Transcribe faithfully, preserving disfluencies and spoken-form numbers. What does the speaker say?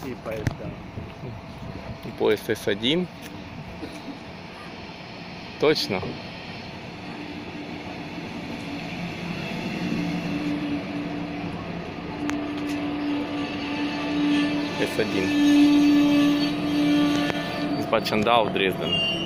типа это. Поезд эс один. Точно? эс один. Из Бачандау, Дрезден.